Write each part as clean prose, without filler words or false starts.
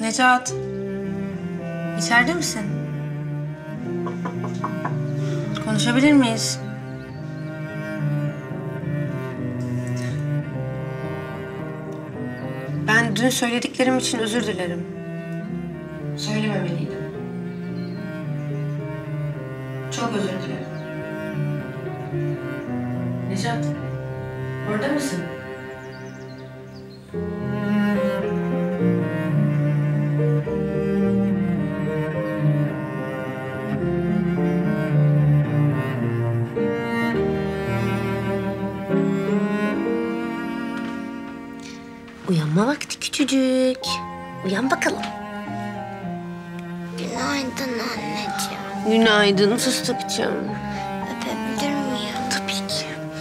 Necat, içeride misin? Konuşabilir miyiz? Ben dün söylediklerim için özür dilerim. Söylememeliydim. Çok özür dilerim. Necat, orada mısın? Uyanma vakti küçücük. Uyan bakalım. Günaydın anneciğim. Günaydın fıstıkçığım. Öpebilir miyim? Tabii ki.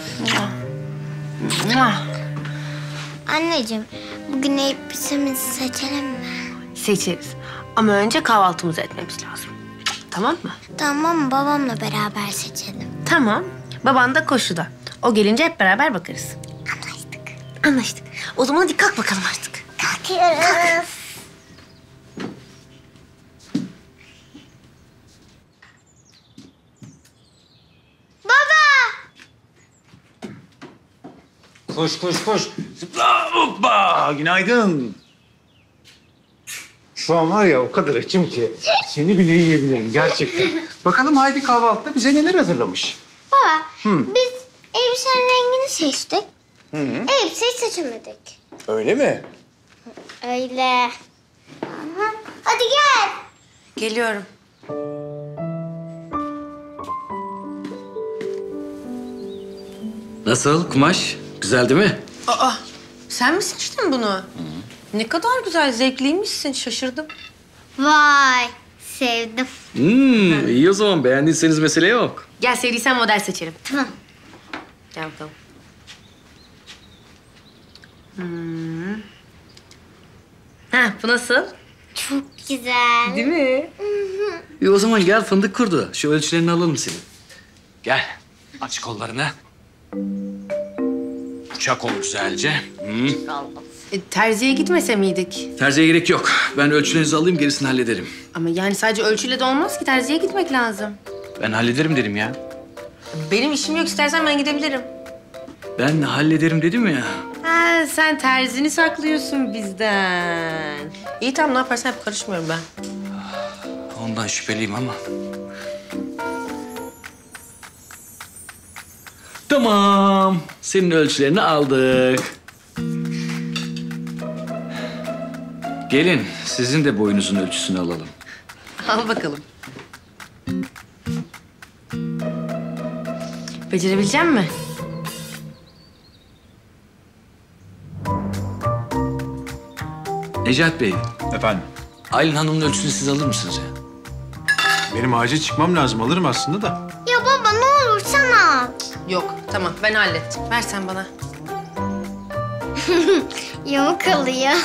Anneciğim, bugün elbisemizi seçelim mi? Seçeriz. Ama önce kahvaltımızı etmemiz lazım. Tamam mı? Tamam, babamla beraber seçelim. Tamam. Baban da koşuda. O gelince hep beraber bakarız. Anlaştık. Anlaştık. O zaman hadi kalk bakalım artık. Kalkıyoruz. Koş, koş, koş. Zıpla, hoppa. Günaydın. Şu an var ya o kadar açım ki seni bile yiyebilirim gerçekten. Bakalım Haydi kahvaltıda bize neler hazırlamış. Baba, biz elbisenin rengini seçtik. Elbiseyi seçemedik. Öyle mi? Öyle. Aha. Hadi gel. Geliyorum. Nasıl kumaş? Güzel değil mi? Aa, sen mi seçtin bunu? Ne kadar güzel, zevkliymişsin. Şaşırdım. Vay, sevdim. İyi o zaman. Beğendiyseniz mesele yok. Gel sevdiysen model seçelim. Tamam. Gel bakalım. Ha, bu nasıl? Çok güzel. Değil mi? İyi o zaman gel fındık kurdu. Şu ölçülerini alalım senin. Gel. Aç kollarını. Çak ol güzelce. Terziye gitmese miydik? Terziye gerek yok. Ben ölçülerinizi alayım gerisini hallederim. Ama yani sadece ölçüyle de olmaz ki. Terziye gitmek lazım. Ben hallederim dedim ya. Benim işim yok. İstersen ben gidebilirim. Ben hallederim dedim ya. Ha, sen terzini saklıyorsun bizden. İyi tamam, ne yaparsan hep karışmıyorum ben. Ondan şüpheliyim ama. Tamam. Senin ölçülerini aldık. Gelin, sizin de boyunuzun ölçüsünü alalım. Al bakalım. Becerebilecek misin? Necat Bey, Efendim? Aylin Hanım'ın ölçüsünü siz alır mısınız ya? Benim acil çıkmam lazım. Alırım aslında da. Ya baba ne olur sana. Yok, tamam. Ben hallettim. Ver sen bana. Yamuk alıyor.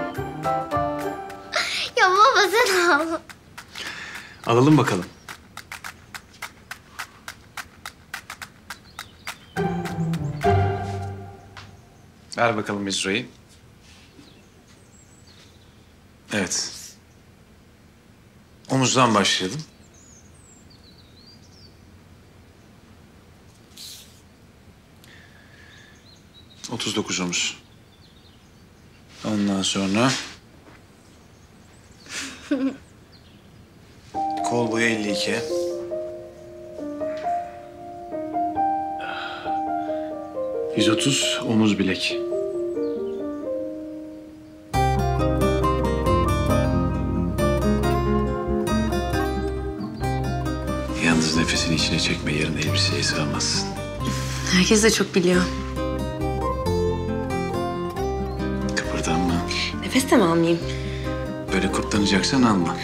Ya baba sen al. Alalım bakalım. Ver bakalım Mizra'yı. Evet. Omuzdan başlayalım. ...39 omuz. Ondan sonra... ...kol boyu 52. ...130 omuz bilek. Yalnız nefesini içine çekme, yarın elbiseye sığamazsın. Herkes de çok biliyor. Kıpırdanma. Nefes de mi almayayım? Böyle kurtlanacaksan alma.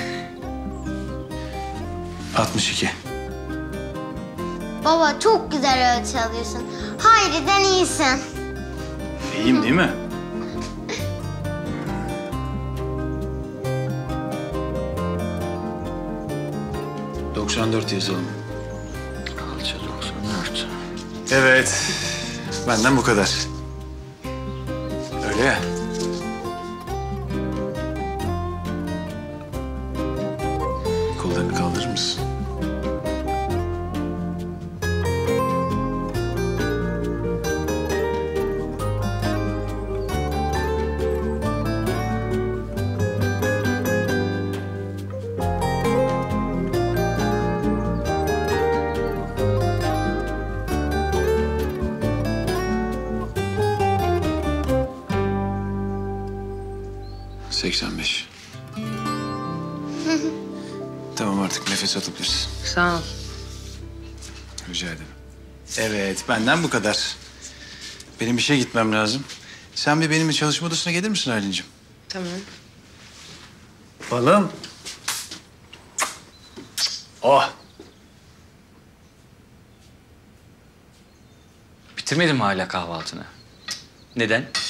62. Baba çok güzel ölçü alıyorsun. Hayri'den iyisin. İyiyim değil mi? ...94 yazalım. Kalça 94. Evet. Benden bu kadar. Öyle ya. güzelmiş. Tamam artık nefes alabilirsin. Sağ ol. Rica ederim. Evet benden bu kadar. Benim işe gitmem lazım. Sen bir benimle çalışma odasına gelir misin Aylin'cim? Tamam. Balım. Oh. Bitirmedin mi hala kahvaltını? Neden?